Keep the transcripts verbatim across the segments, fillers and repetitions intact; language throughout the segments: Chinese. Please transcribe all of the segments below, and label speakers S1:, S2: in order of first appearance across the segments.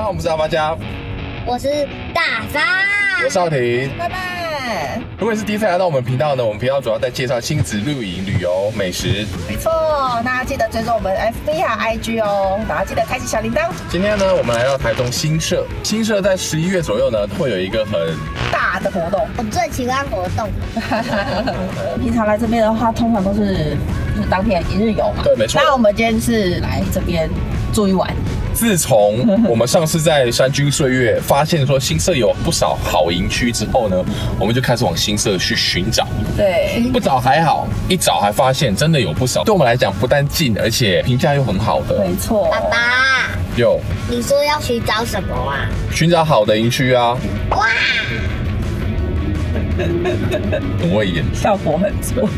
S1: 好，我们是阿发家，
S2: 我是大发，
S1: 我是少廷，
S3: 拜拜。
S1: 如果你是第一次来到我们频道呢，我们频道主要在介绍亲子露营、旅游、美食。
S3: 没错，那记得追踪我们 F B 啊 I G 哦，然后记得开启小铃铛。
S1: 今天呢，我们来到台东新社，新社在十一月左右呢，会有一个很
S3: 大的活动。
S2: 我最喜欢活动。
S3: 平常来这边的话，通常都是就是当天一日游嘛。
S1: 对，没错。
S3: 那我们今天是来这边住一晚。
S1: 自从我们上次在山居岁月发现说新社有不少好营区之后呢，我们就开始往新社去寻找。
S3: 对，
S1: 不找还好，一找还发现真的有不少，对我们来讲不但近，而且评价又很好的。
S3: 没错。
S2: 爸爸，
S1: 有，
S2: 你说要寻找什么啊？
S1: 寻找好的营区啊。
S2: 哇，
S1: 很会演，
S3: 效果很足。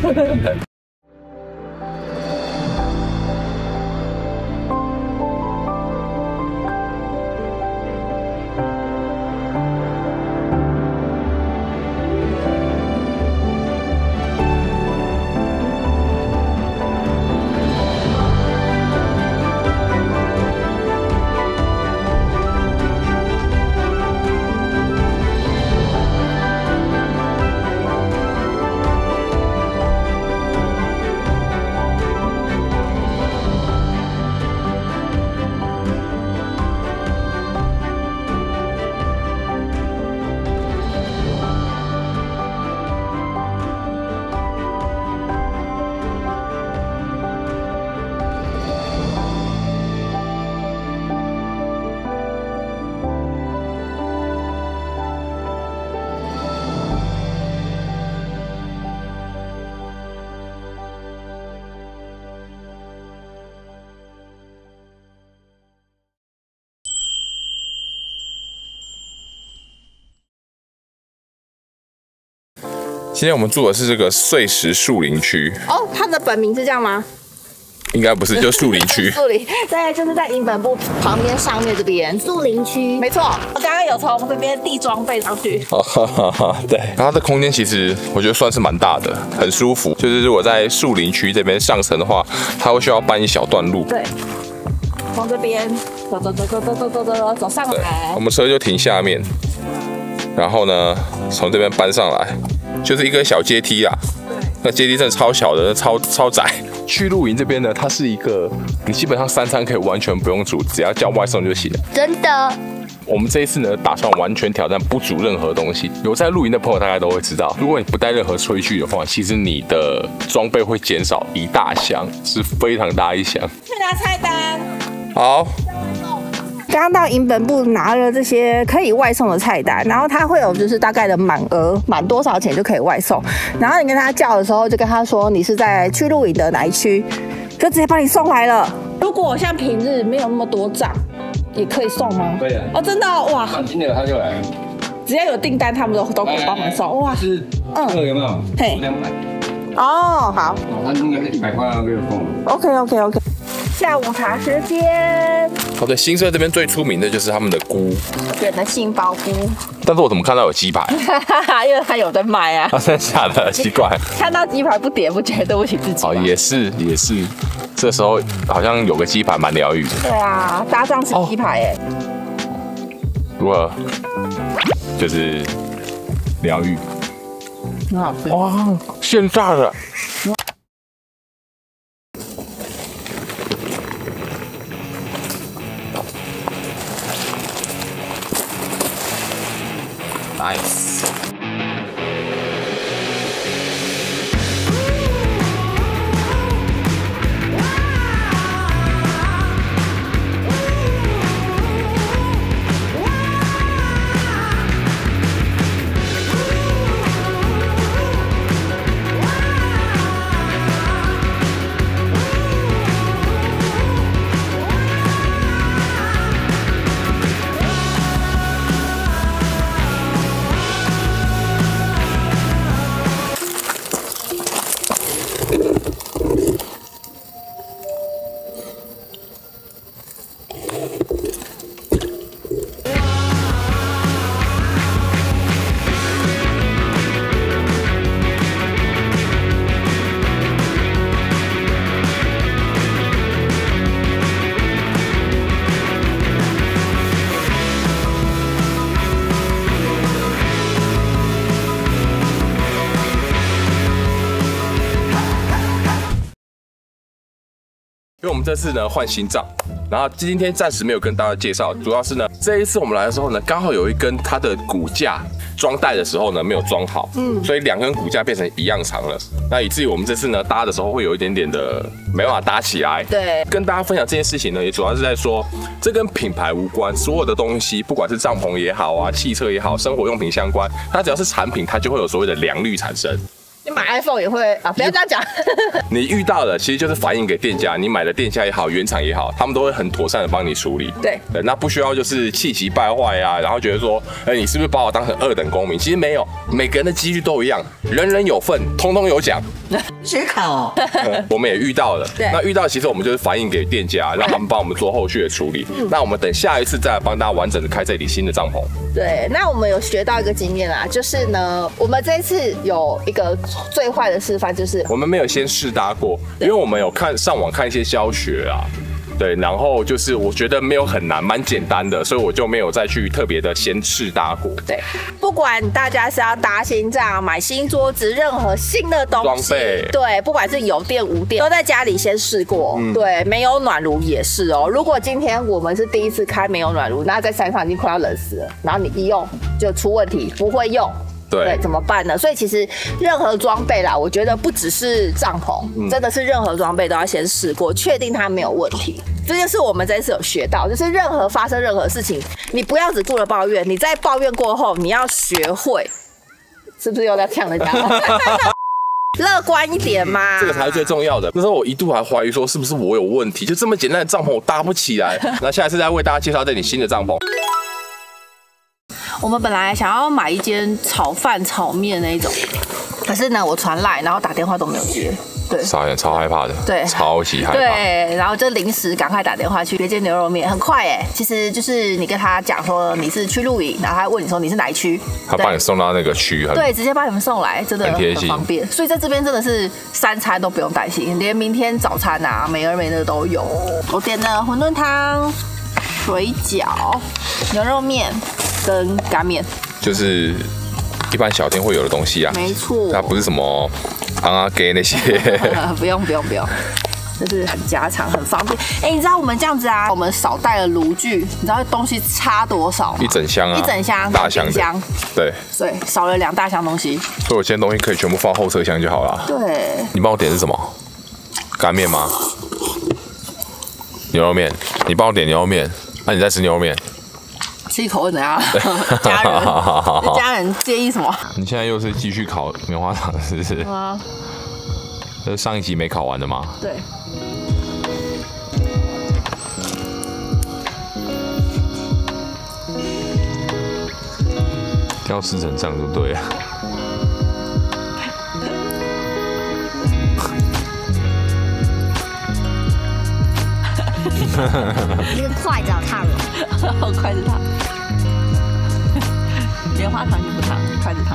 S1: 今天我们住的是这个碎石树林区。
S3: 哦，它的本名是这样吗？
S1: 应该不是，就树林区。
S3: 树林，对，就是在营本部旁边上面这边
S2: 树林区。
S3: 没错，我刚刚有从这边递装备上去。
S1: 哈哈哈，对。然后它的空间其实我觉得算是蛮大的，很舒服。就是如果在树林区这边上层的话，它会需要搬一小段路。
S3: 对。从这边走走走走走走走走走上来。
S1: 我们车就停下面，然后呢，从这边搬上来。就是一个小阶梯啦，那阶梯真的超小的，超超窄。去露营这边呢，它是一个你基本上三餐可以完全不用煮，只要叫外送就行了。
S2: 真的。
S1: 我们这一次呢，打算完全挑战不煮任何东西。有在露营的朋友大概都会知道，如果你不带任何炊具的话，其实你的装备会减少一大箱，是非常大一箱。
S3: 去拿菜单。
S1: 好。
S3: 刚刚到营本部拿了这些可以外送的菜单，然后他会有就是大概的满额，满多少钱就可以外送。然后你跟他叫的时候，就跟他说你是在去露营的哪一区，就直接帮你送来了。如果像平日没有那么多帐，也可以送吗？
S4: 可以啊。
S3: 哦，真的哦哇！
S4: 今天他就来了，
S3: 只要有订单，他们都都可以帮忙送。哇，
S4: 是嗯，这个有没有？
S3: 嘿，
S4: 两百。
S3: 哦，好。
S4: 哦，他应该是一百块要给我送。
S3: OK OK OK。下午茶时间。
S1: 哦，对，新社这边最出名的就是他们的菇，
S3: 点的杏鲍菇。
S1: 但是我怎么看到有鸡排？
S3: 因为他有在卖啊。
S1: 啊，真的假的？奇怪。
S3: 看到鸡排不点，不觉得对不起自己吗？
S1: 哦，也是也是，这时候好像有个鸡排蛮疗愈的。
S3: 对啊，搭上吃鸡排哎。
S1: 如何？就是疗愈。
S3: 很好吃。
S1: 哇，现炸的。Nice。 我们这次呢换新帐，然后今天暂时没有跟大家介绍，主要是呢这一次我们来的时候呢，刚好有一根它的骨架装带的时候呢没有装好，嗯，所以两根骨架变成一样长了，那以至于我们这次呢搭的时候会有一点点的没办法搭起来。
S3: 对，
S1: 跟大家分享这件事情呢，也主要是在说，这跟品牌无关，所有的东西，不管是帐篷也好啊，汽车也好，生活用品相关，它只要是产品，它就会有所谓的良率产生。
S3: 你买 iPhone 也会啊，不要这样讲。
S1: 你遇到的其实就是反映给店家，你买的店家也好，原厂也好，他们都会很妥善的帮你处理。
S3: 对，
S1: 对，那不需要就是气急败坏啊，然后觉得说，哎，你是不是把我当成二等公民？其实没有，每个人的几率都一样，人人有份，通通有奖。
S5: 写考哦，
S1: 我们也遇到了，
S3: 对，
S1: 那遇到其实我们就是反映给店家，让他们帮我们做后续的处理。那我们等下一次再来帮大家完整的开这里新的帐篷。
S3: 对，那我们有学到一个经验啦，就是呢，我们这一次有一个最坏的示范，就是
S1: 我们没有先试搭过，因为我们有看上网看一些教学啊。对，然后就是我觉得没有很难，蛮简单的，所以我就没有再去特别的先试搭过。
S3: 对，不管大家是要搭新帐、买新桌子，任何新的东西，
S1: 装备，
S3: 对，不管是有电无电，都在家里先试过。嗯、对，没有暖炉也是哦。如果今天我们是第一次开没有暖炉，那在山上已经快要冷死了，然后你一用就出问题，不会用。对，怎么办呢？所以其实任何装备啦，我觉得不只是帐篷，嗯、真的是任何装备都要先试过，确定它没有问题。这就是我们这次有学到，就是任何发生任何事情，你不要只顾着抱怨，你在抱怨过后，你要学会，是不是又在呛人家？乐观一点嘛，
S1: 这个才是最重要的。那时候我一度还怀疑说，是不是我有问题？就这么简单的帐篷我搭不起来。那下一次再为大家介绍这里新的帐篷。
S3: 我们本来想要买一间炒饭、炒面那一种，可是呢，我传来，然后打电话都没有接。对，
S1: 傻眼，超害怕的，
S3: 对，
S1: 超级害怕。
S3: 对，然后就临时赶快打电话去别间牛肉面，很快哎，其实就是你跟他讲说你是去露营，然后他问你说你是哪一区，
S1: 他把你送到那个区，
S3: 对，直接把你们送来，真的很方便。所以在这边真的是三餐都不用担心，连明天早餐啊，美而美的都有。我点的馄饨汤、水饺、牛肉面跟干面，
S1: 就是一般小店会有的东西啊。
S3: 没错，
S1: 它不是什么昂啊给那些。
S3: 不用不用不用，就是很家常，很方便。哎、欸，你知道我们这样子啊，我们少带了炉具，你知道东西差多少吗？
S1: 一整箱啊，
S3: 一整箱，
S1: 大箱的。对，
S3: 对，少了两大箱东西。
S1: 所以我今天东西可以全部放后车厢就好了。
S3: 对。
S1: 你帮我点的是什么？干面吗？牛肉面。你帮我点牛肉面，那、啊、你再吃牛肉面。
S3: 吃一口会怎样？家人，家人介意什么？
S1: 你现在又是继续烤棉花糖，是不是？啊。这是上一集没烤完的吗？
S3: 对。
S1: 挑四成账就对了。
S2: 一个筷子好烫
S3: 哦，筷子烫，棉花糖就不烫，筷子烫。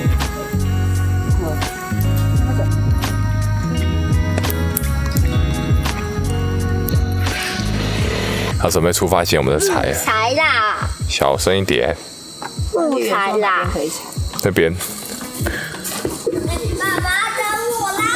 S1: 他准备出发前我们的柴，
S2: 柴啦，
S1: 小声一点，
S2: 木材啦，
S1: 那边。
S2: 爸爸等我啦！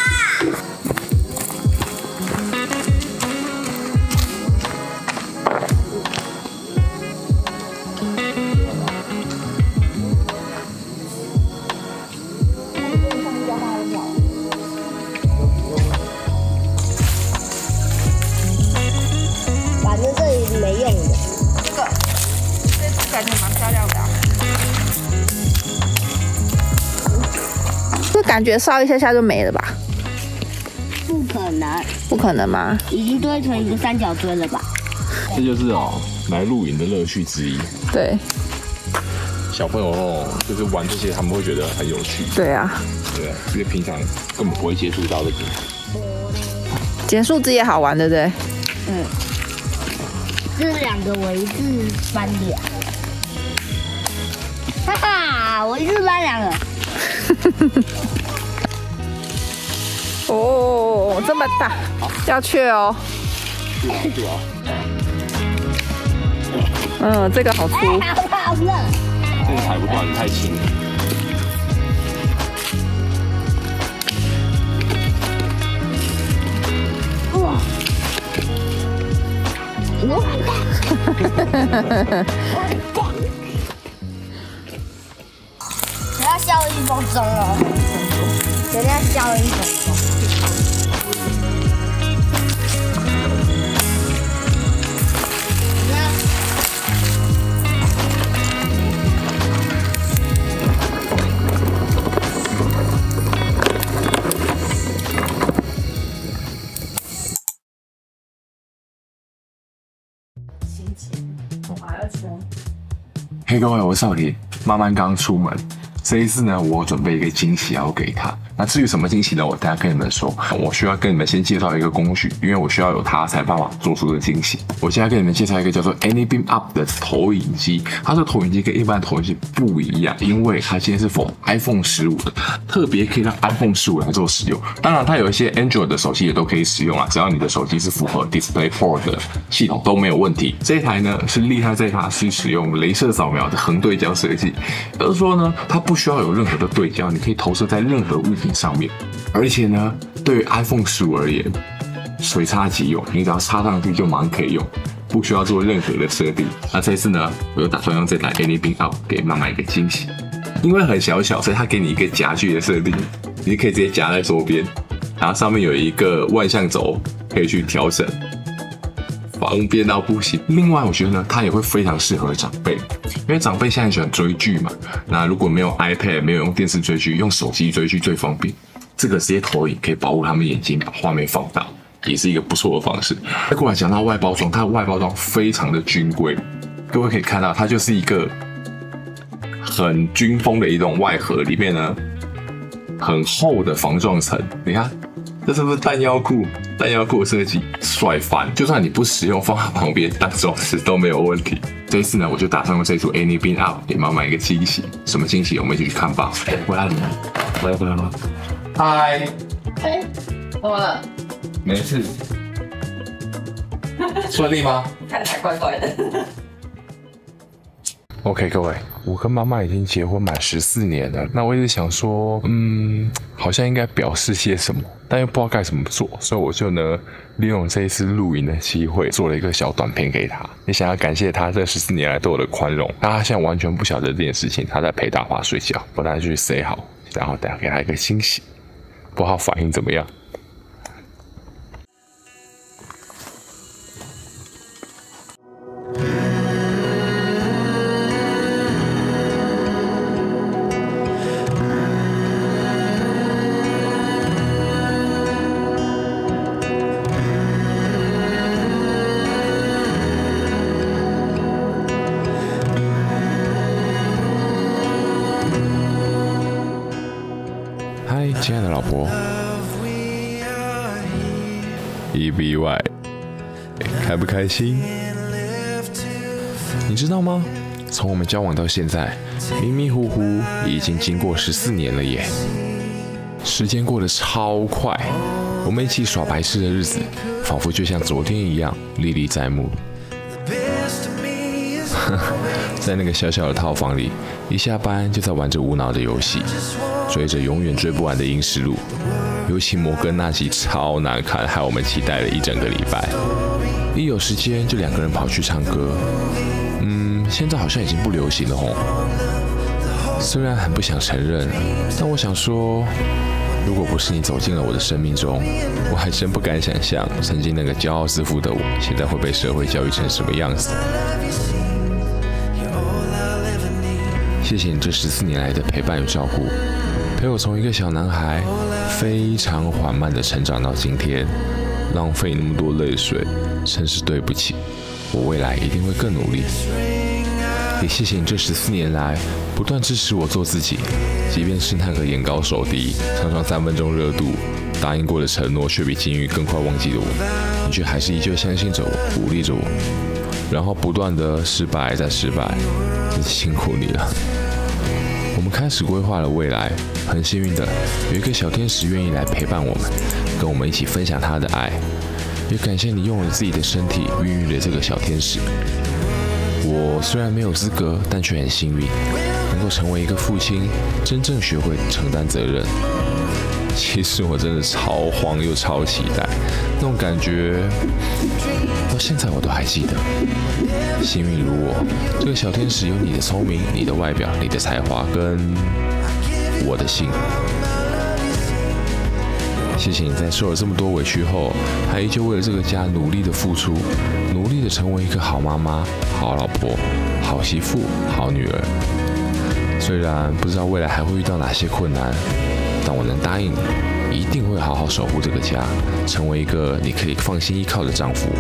S2: 反正这里没用的。
S3: 这个，这次感觉蛮漂亮的、啊。这感觉烧一下下就没了吧？
S2: 不可能，
S3: 不可能吗？
S2: 已经堆成一个三角锥了吧？
S1: 这就是哦，来露营的乐趣之一。
S3: 对。
S1: 小朋友哦，就是玩这些，他们会觉得很有趣。
S3: 对啊。
S1: 对啊，因为平常根本不会接触到这个。
S3: 捡树枝也好玩，对不对？
S2: 嗯。这两个我一次搬两，哈哈，我一次搬两个。
S3: 哦，这么大，要去哦。嗯，这个好粗。
S2: 哎，好好热。
S1: 这个踩不断，太轻了。
S2: 哇！ 我要笑一分钟了，人家笑一分钟。
S5: 嘿，各位，我是少田。慢慢刚出门，这一次呢，我准备一个惊喜要给他。那至于什么惊喜呢？我等下跟你们说。我需要跟你们先介绍一个工具，因为我需要有它才办法做出的惊喜。我现在跟你们介绍一个叫做 AnyBeam Up 的投影机。它的投影机跟一般的投影机不一样，因为它今天是 for iPhone 十五的，特别可以让 iPhone 十五来做使用。当然，它有一些 Android 的手机也都可以使用啊，只要你的手机是符合 DisplayPort 的系统都没有问题。这一台呢是厉害在它是使用雷射扫描的横对焦设计，也就是说呢，它不需要有任何的对焦，你可以投射在任何物品上面。而且呢，对于 iPhone 十五而言，随插即用，你只要插上去就马上可以用，不需要做任何的设定。那这次呢，我就打算用这台 AnyBeam Up 给妈妈一个惊喜，因为很小小，所以它给你一个夹具的设定，你可以直接夹在桌边，然后上面有一个万向轴可以去调整，方便到不行。另外，我觉得呢，它也会非常适合长辈，因为长辈现在喜欢追剧嘛。那如果没有 iPad， 没有用电视追剧，用手机追剧最方便。这个直接投影可以保护他们眼睛，把画面放大，也是一个不错的方式。再过来讲到外包装，它的外包装非常的军规，各位可以看到，它就是一个很军风的一种外盒，里面呢很厚的防撞层。你看，这是不是弹药库？弹药库设计帅翻，就算你不使用，放在旁边当装饰都没有问题。这一次呢，我就打算用这组 AnyBeam Up 给妈妈一个惊喜。什么惊喜？我们一起去看吧。回来了，回来回来了。嗨，
S3: 哎，怎么了？
S5: 没事。顺利吗？
S3: 看起来怪怪的。
S1: OK， 各位，我跟妈妈已经结婚满十四年了。那我一直想说，嗯，好像应该表示些什么，但又不知道该怎么做，所以我就呢，利用这一次露营的机会，做了一个小短片给她，也想要感谢她这十四年来对我的宽容。那她现在完全不晓得这件事情，她在陪大华睡觉，我带她去 say 好，然后等下给她一个惊喜，不知道反应怎么样。嗨，亲爱的老婆 ，E B Y， 开不开心？你知道吗？从我们交往到现在，迷迷糊糊已经经过十四年了耶，时间过得超快，我们一起耍白痴的日子，仿佛就像昨天一样历历在目。在那个小小的套房里，一下班就在玩着无脑的游戏，追着永远追不完的英式路，尤其摩根那集超难看，害我们期待了一整个礼拜。一有时间就两个人跑去唱歌，嗯，现在好像已经不流行了吼。虽然很不想承认，但我想说，如果不是你走进了我的生命中，我还真不敢想象，曾经那个骄傲自负的我，现在会被社会教育成什么样子。谢谢你这十四年来的陪伴与照顾，陪我从一个小男孩非常缓慢地成长到今天，浪费那么多泪水，真是对不起。我未来一定会更努力。也谢谢你这十四年来不断支持我做自己，即便是那个眼高手低、常常三分钟热度、答应过的承诺却比金鱼更快忘记的我，你却还是依旧相信着我，鼓励着我，然后不断的失败再失败，真是辛苦你了。我们开始规划了未来，很幸运的有一个小天使愿意来陪伴我们，跟我们一起分享他的爱，也感谢你用了自己的身体孕育了这个小天使。我虽然没有资格，但却很幸运，能够成为一个父亲，真正学会承担责任。 其实我真的超慌又超期待，那种感觉到现在我都还记得。幸运如我，这个小天使有你的聪明、你的外表、你的才华跟我的心。谢谢你在受了这么多委屈后，还依旧为了这个家努力的付出，努力的成为一个好妈妈、好老婆、好媳妇、好女儿。虽然不知道未来还会遇到哪些困难，但我能答应你，一定会好好守护这个家，成为一个你可以放心依靠的丈夫。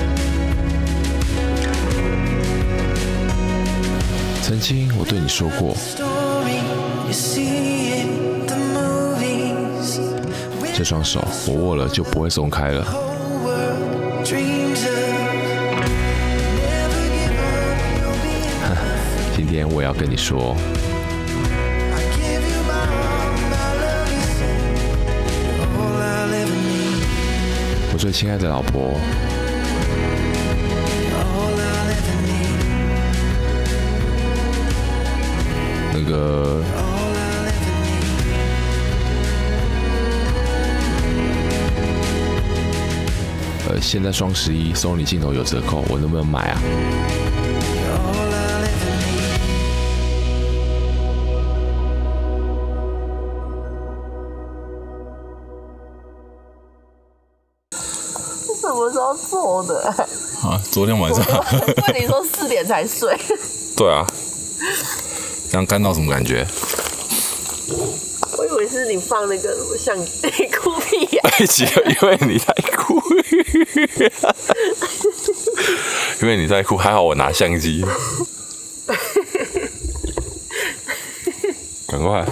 S1: 曾经我对你说过，这双手我握了就不会松开了。今天我也要跟你说，我最亲爱的老婆，那个呃，现在双十一 Sony 镜头有折扣，我能不能买啊？
S3: 什么时候做的？
S1: 啊，昨天晚上。
S3: 问你说四点才睡。
S1: 对啊，这样干到什么感觉？
S3: 我以为是你放那个什么相机哭屁呀、啊。
S1: 因为你在哭，因为你在哭，还好我拿相机。赶快，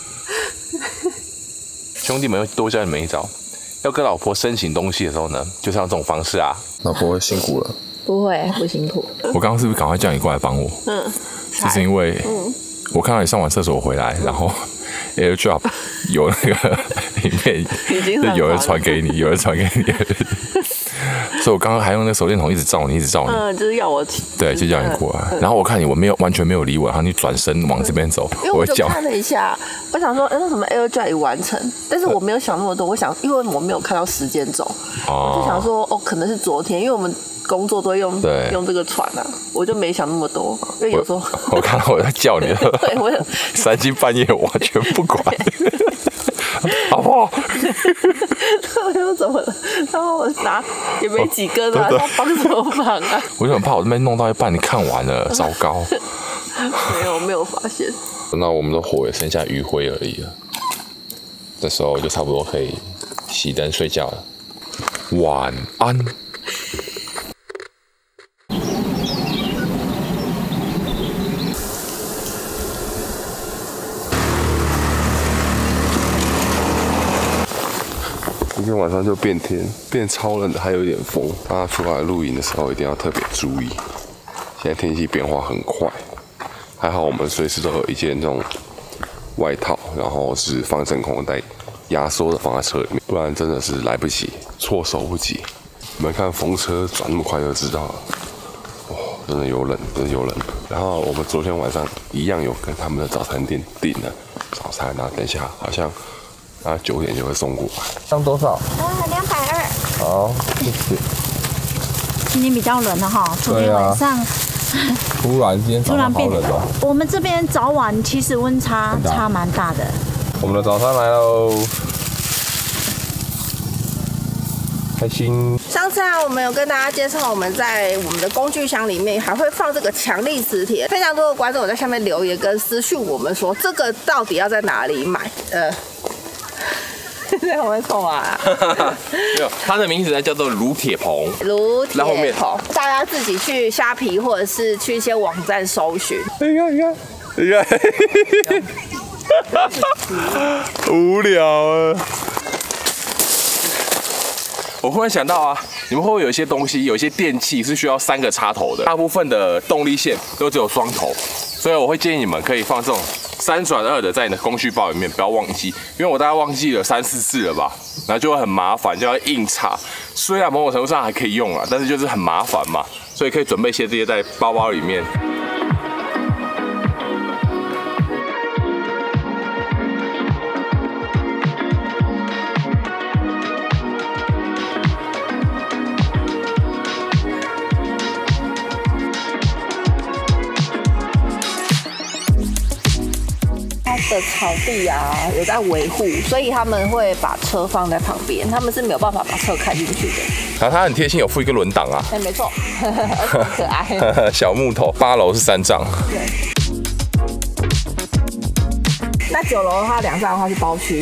S1: 兄弟们又多教你们一招。要跟老婆申请东西的时候呢，就是要这种方式啊。老婆辛苦了。
S3: 不会，不辛苦。
S1: 我刚刚是不是赶快叫你过来帮我？嗯。就是因为，嗯，我看到你上完厕所回来，然后 AirDrop 有那个影片，就有人传给你，有人传给你。所以我刚刚还用那个手电筒一直照你，一直照你。
S3: 嗯，就是要我。对，
S1: 就叫你过来。然后我看你，我没有完全没有理我，然后你转身往这边走，
S3: 因为我就看了一下，我想说，哎，那什么 AirDrop 完成，但是我没有想那么多。我想，因为我没有看到时间轴，我就想说，哦，可能是昨天，因为我们工作都会用用这个船啊，我就没想那么多。因为有时候
S1: 我, 我看到我在叫你了，
S3: 对，我有
S1: 三更半夜完全不管。好不好？
S3: 我说怎么了？然后我拿也没几根啊，他帮什么忙啊？
S1: 我就很怕我这边弄到一半，你看完了，糟糕。
S3: 没有，没有发现。
S1: 那我们的火也剩下余晖而已了，这时候就差不多可以熄灯睡觉了。晚安。今天晚上就变天，变超冷的，还有一点风。大家出来露营的时候一定要特别注意。现在天气变化很快，还好我们随时都有一件这种外套，然后是防真空袋，压缩的放在车里面，不然真的是来不及，措手不及。你们看风车转那么快就知道了，哇、哦，真的有冷，真的有冷。然后我们昨天晚上一样有跟他们的早餐店订了早餐，然后等一下好像。啊，九点就会送过来。上多少？
S2: 啊，两百二。
S1: 好，谢谢。
S6: 今天比较冷了哈，昨天晚上、啊、
S1: 突然间早上好冷哦。
S6: 我们这边早晚其实温差差蛮大的。
S1: 我们的早餐来喽，开心。
S3: 上次啊，我们有跟大家介绍，我们在我们的工具箱里面还会放这个强力磁铁。非常多的观众有在下面留言跟私讯我们说，这个到底要在哪里买？呃。这样会错啊！
S1: 没有，它的名字呢叫做炉铁棚。
S3: 炉铁棚，大家自己去虾皮或者是去一些网站搜寻。
S1: 你看，你看，你看，无聊啊！我忽然想到啊，你们会不会有一些东西，有一些电器是需要三个插头的？大部分的动力线都只有双头，所以我会建议你们可以放这种三转二的在你的工具包里面，不要忘记，因为我大概忘记了三四次了吧，然后就会很麻烦，就要硬插。虽然某种程度上还可以用啊，但是就是很麻烦嘛，所以可以准备一些这些在包包里面。
S3: 的草地啊有在维护，所以他们会把车放在旁边，他们是没有办法把车开进去的。
S1: 然后它很贴心，有附一个轮挡啊。
S3: 哎、欸，没错，很可爱。
S1: 小木头，八楼是三帐。
S3: 对。那九楼的话，两帐的话是包区。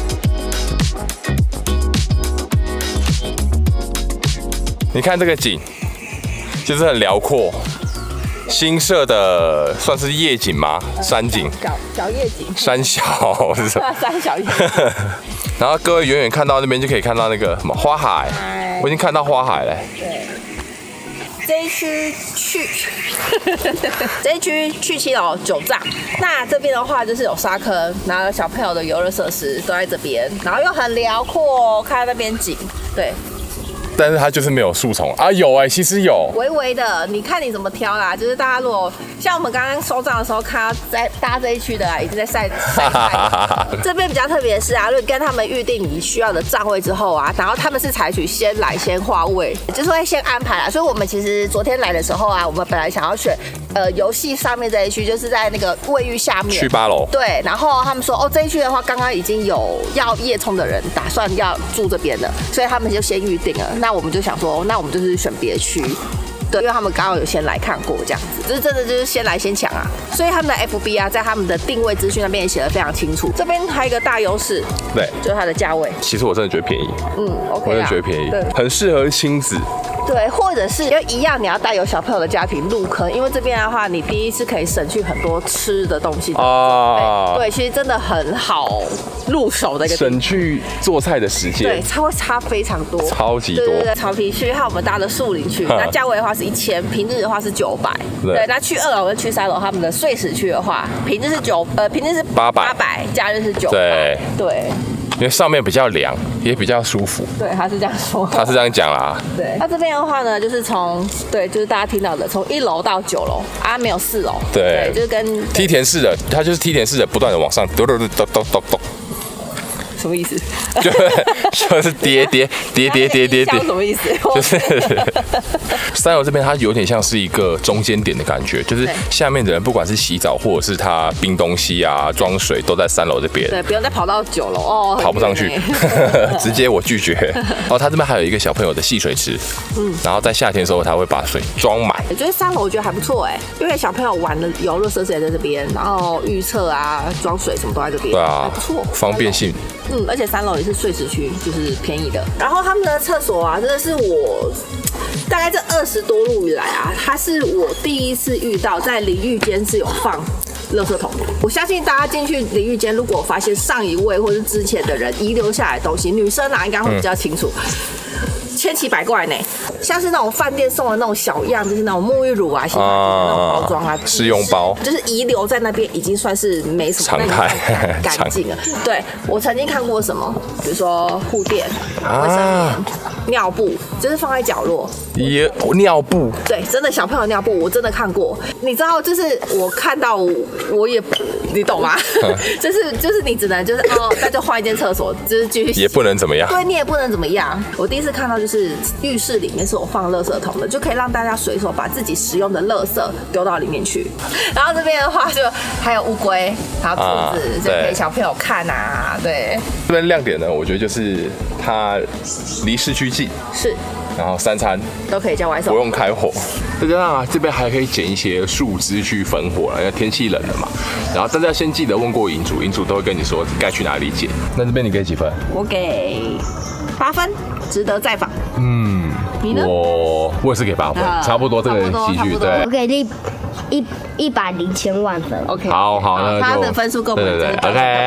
S1: 你看这个景，就是很辽阔。新设的算是夜景吗？山景，
S3: 小小夜景，
S1: 山小是什么？
S3: 山小夜景。
S1: 然后各位远远看到那边就可以看到那个什么花海，我已经看到花海了。
S3: 对，这一区去，这一区去七楼九帐。那这边的话就是有沙坑，然后小朋友的游乐设施都在这边，然后又很辽阔，看到那边景，对。
S1: 但是它就是没有树丛啊，有哎、欸，其实有
S3: 微微的，你看你怎么挑啦。就是大家如果像我们刚刚收账的时候，看到在搭这一区的啊，已经在晒晒晒。这边比较特别的是啊，如果你跟他们预定你需要的账位之后啊，然后他们是采取先来先划位，就是会先安排啦。所以我们其实昨天来的时候啊，我们本来想要选呃游戏上面这一区，就是在那个卫浴下面。
S1: 去八楼。
S3: 对，然后他们说哦这一区的话，刚刚已经有要夜冲的人打算要住这边了，所以他们就先预定了。那我们就想说，那我们就是选别区，对，因为他们刚好有先来看过这样子，就是真的就是先来先抢啊，所以他们的 F B 啊，在他们的定位资讯那边也写得非常清楚。这边还有一个大优势，
S1: 对，
S3: 就是它的价位。
S1: 其实我真的觉得便宜，
S3: 嗯 ，OK
S1: 我真的觉得便宜，
S3: 对，
S1: 很适合亲子。
S3: 对，或者是因为一样，你要带有小朋友的家庭入坑，因为这边的话，你第一次可以省去很多吃的东西啊。对，其实真的很好入手的一个，
S1: 省去做菜的时间，
S3: 对，它会差非常多，
S1: 超级多。
S3: 对对对，草皮区还有我们搭的树林区，那价位的话是一千，平日的话是九百。对，那去二楼跟去三楼他们的碎石区的话，平日是九呃，平日是八百，八百，假日是九百。对对。
S1: 因为上面比较凉，也比较舒服。
S3: 对，他是这样说。
S1: 他是这样讲啦。
S3: 对，那这边的话呢，就是从对，就是大家听到的，从一楼到九楼啊，没有四楼。
S1: 对，
S3: 就是跟
S1: 梯田式的，它就是梯田式的，不断的往上，咚咚咚咚咚咚咚。
S3: 什么意思？
S1: 就就是叠叠叠叠叠叠叠，
S3: 什么意思？
S1: 就是三楼这边它有点像是一个中间点的感觉，就是下面的人不管是洗澡或者是他冰东西啊、装水都在三楼这边。
S3: 对，不用再跑到九楼哦，
S1: 跑不上去，直接我拒绝。然后他这边还有一个小朋友的戏水池，嗯，然后在夏天的时候他会把水装满。
S3: 我觉得三楼我觉得还不错哎，因为小朋友玩的游乐设施也在这边，然后预测啊、装水什么都在这边，
S1: 对啊，
S3: 还不错，
S1: 方便性。
S3: 嗯，而且三楼也是碎石区，就是便宜的。然后他们的厕所啊，真的是我大概这二十多路以来啊，它是我第一次遇到在淋浴间是有放垃圾桶。我相信大家进去淋浴间，如果发现上一位或是之前的人遗留下来的东西，女生啊应该会比较清楚。嗯，千奇百怪呢，像是那种饭店送的那种小样，就是那种沐浴乳啊、洗发精的那种包装啊，
S1: 试用包，
S3: 就是遗留在那边已经算是没什么
S1: 常态
S3: 干净了。对，我曾经看过什么，比如说护垫、卫生棉、尿布，就是放在角落。
S1: 也尿布，
S3: 对，真的小朋友尿布，我真的看过。你知道，就是我看到我也，你懂吗？就是就是你只能就是哦，那就换一间厕所，就是继续，
S1: 也不能怎么样。
S3: 对，你也不能怎么样。我第一次看到就是浴室里面是有放垃圾桶的，就可以让大家随手把自己使用的垃圾丢到里面去。然后这边的话就还有乌龟，还有兔子，就给小朋友看啊。对，
S1: 这边亮点呢，我觉得就是它离市区近，
S3: 是。
S1: 然后三餐
S3: 都可以叫外送，
S1: 不用开火。再加上这边还可以捡一些树枝去焚火了，因为天气冷了嘛。然后大家先记得问过营主，营主都会跟你说该去哪里捡。那这边你给几分？
S3: 我给八分，值得再访。
S1: 嗯，
S3: 你呢？
S1: 我我也是给八分，呃、差不多这个戏剧对。
S2: 我给一一一百零千万分。
S3: OK，
S1: 好好，那
S3: 他的分数跟我们
S1: 对对对 ，OK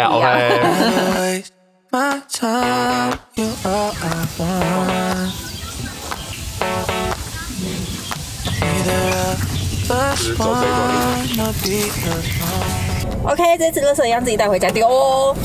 S1: OK。
S7: My time, you are one.
S3: OK， 这次垃圾一样自己带回家丢哦。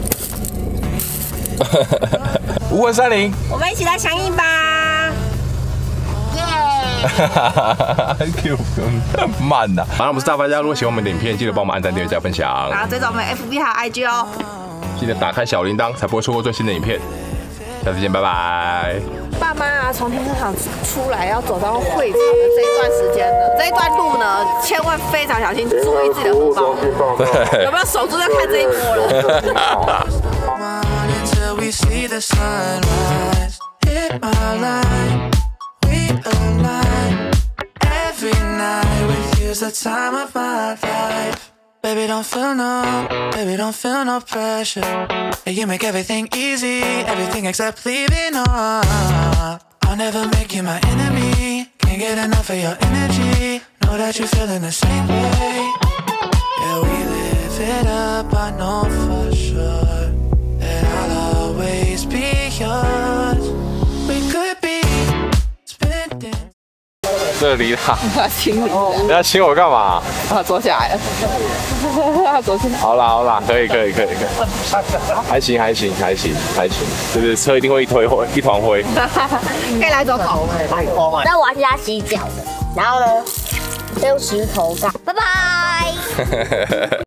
S1: 无痕山林，
S3: 我们一起来响应吧！
S2: 耶！
S1: 很 Q， 慢呐。好，那我们是大发家，如果喜欢我们的影片，记得帮我们按赞、订阅、加分享。
S3: 好，追踪我们 F B 还有 I G 哦。
S1: 记得打开小铃铛，才不会错过最新的影片。下次见，拜拜。
S3: 爸妈啊，从停车场出来要走到会场的这一段时间呢，这一段路呢，千万非常小心，注意自己的荷包，有没有守住要看这一波了。
S7: Until we see the sunrise, hit my line, we align. Every night with you's the time of my life. Baby, don't feel no, baby, don't feel no pressure. You make everything easy, everything except leaving on. I'll never make you my enemy. Can't get enough of your energy. Know that you're feeling the same way. Yeah, we live it up, I know for sure that I'll always be yours. We could be spending.
S1: 这里啦，
S3: 要亲你，
S1: 你要亲我干嘛？
S3: 啊，坐下来了，要坐下来。
S1: 好啦好啦，可以可以可以可以，还行还行还行还行，是不是车一定会一堆灰一团灰？
S3: 可以来走口。
S2: 那我要加洗脚的，然后呢，用石头盖。拜拜。